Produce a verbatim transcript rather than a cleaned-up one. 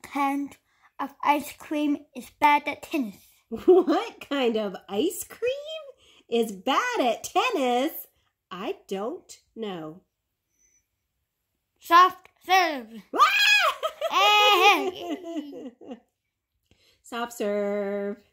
kind of ice cream is bad at tennis? What kind of ice cream is bad at tennis? I don't know. Soft serve. Soft serve.